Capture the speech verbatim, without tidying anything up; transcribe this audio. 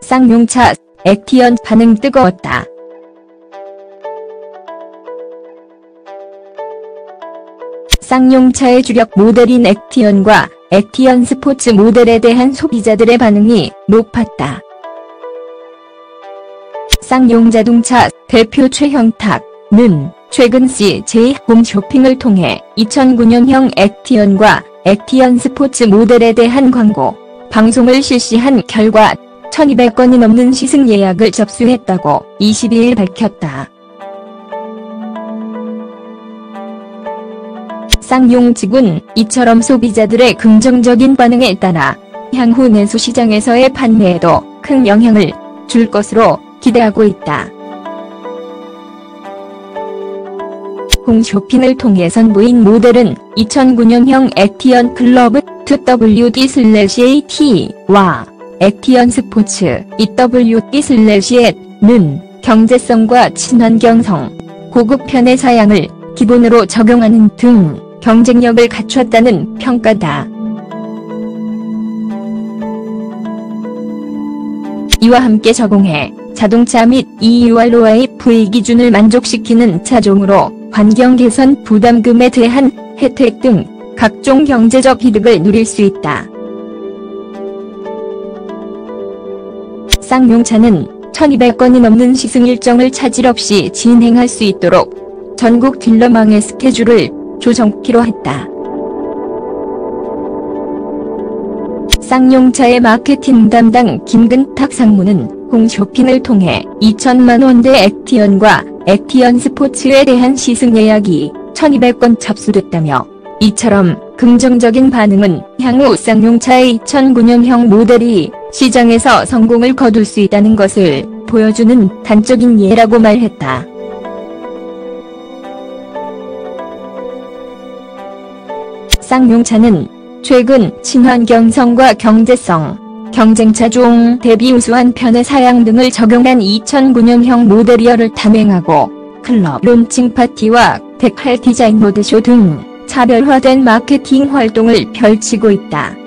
쌍용차, 액티언 반응 뜨거웠다. 쌍용차의 주력 모델인 액티언과 액티언 스포츠 모델에 대한 소비자들의 반응이 높았다. 쌍용자동차 대표 최형탁은 최근 씨제이 홈쇼핑을 통해 이천구 년형 액티언과 액티언 스포츠 모델에 대한 광고 방송을 실시한 결과 천이백 건이 넘는 시승 예약을 접수했다고 이십이일 밝혔다. 쌍용 측은 이처럼 소비자들의 긍정적인 반응에 따라 향후 내수시장에서의 판매에도 큰 영향을 줄 것으로 기대하고 있다. 홈쇼핑을 통해 선보인 모델은 이천구 년형 액티언 클러브 투 더블유 디 에이 티와 액티언 스포츠 이 더블유 디 는 경제성과 친환경성, 고급편의 사양을 기본으로 적용하는 등 경쟁력을 갖췄다는 평가다. 이와 함께 적용해 자동차 및 이유알오아이브이 기준을 만족시키는 차종으로 환경 개선 부담금에 대한 혜택 등 각종 경제적 이득을 누릴 수 있다. 쌍용차는 천이백 건이 넘는 시승 일정을 차질 없이 진행할 수 있도록 전국 딜러망의 스케줄을 조정키로 했다. 쌍용차의 마케팅 담당 김근탁 상무는 홈쇼핑을 통해 이천만 원대 액티언과 액티언 스포츠에 대한 시승 예약이 천이백 건 접수됐다며 이처럼 긍정적인 반응은 향후 쌍용차의 이천구 년형 모델이 시장에서 성공을 거둘 수 있다는 것을 보여주는 단적인 예라고 말했다. 쌍용차는 최근 친환경성과 경제성, 경쟁차종 대비 우수한 편의 사양 등을 적용한 이천구 년형 모델리어를 단행하고 클럽 론칭 파티와 데칼 디자인 로드쇼 등 차별화된 마케팅 활동을 펼치고 있다.